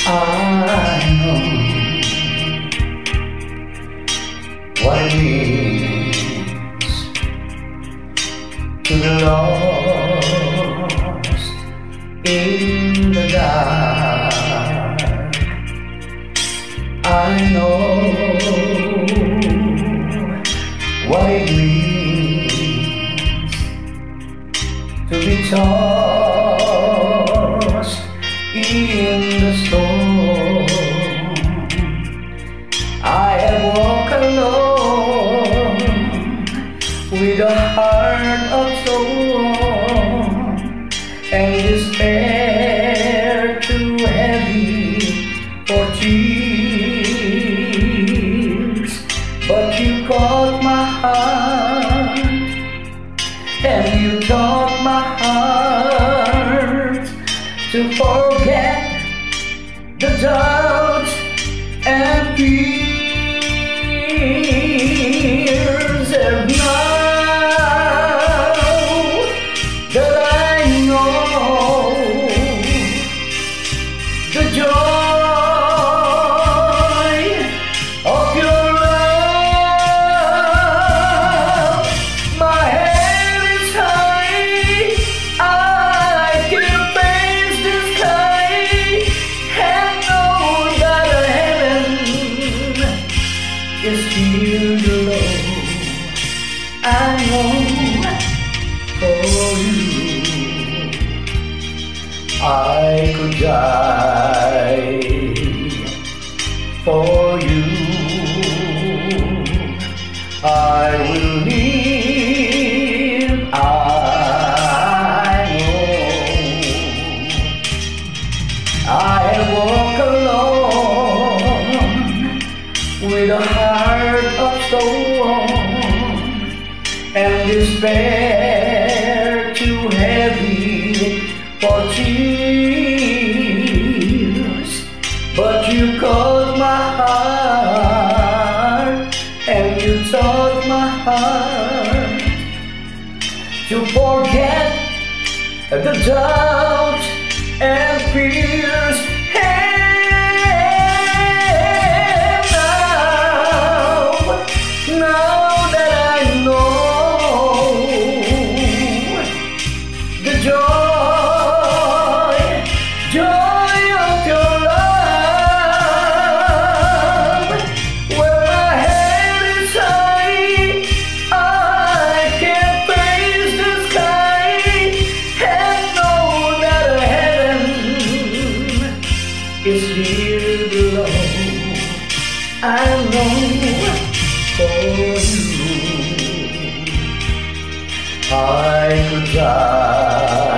I know what it means to be lost in the dark. I know what it means to be tossed in the storm. I have walked alone with a heart of stone and despair too heavy for tears. But you caught my heart and you taught my heart to forget the doubts and fears. And now that I know the joy of your love, my head is high, I can face the sky and know that heaven is here below. I know for you I could die. For you I will live. I know I walk alone with a heart of stone and despair too heavy for tears. But you caught my heart and you taught my heart to forget the doubt and fears. And now that I know the joy of your love, where my head is high, I can face the sky and know that heaven is here below. I know for you I could die.